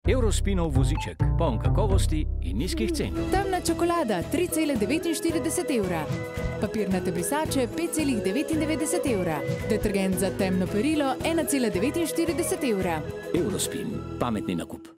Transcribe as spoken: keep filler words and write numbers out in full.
Eurospinov voziček, poln kakovosti in nizkih cen. Temna čokolada tri cele devetinštirideset evra. Papirnate brisače pet cele devetindevetdeset evra. Detergent za temno perilo ena cela devetinštirideset evra. Eurospin, pametni nakup.